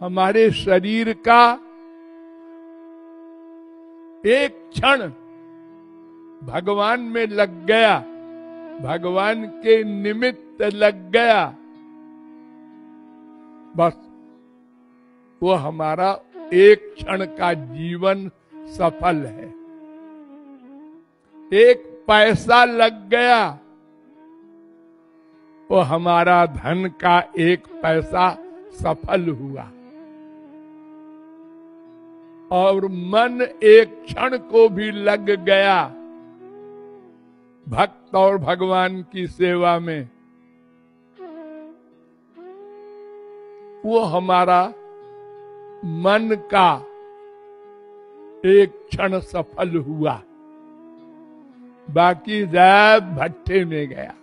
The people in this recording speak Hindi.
हमारे शरीर का एक क्षण भगवान में लग गया, भगवान के निमित्त लग गया, बस वो हमारा एक क्षण का जीवन सफल है। एक पैसा लग गया, वो हमारा धन का एक पैसा सफल हुआ। और मन एक क्षण को भी लग गया भक्त और भगवान की सेवा में, वो हमारा मन का एक क्षण सफल हुआ, बाकी सब भट्टे में गया।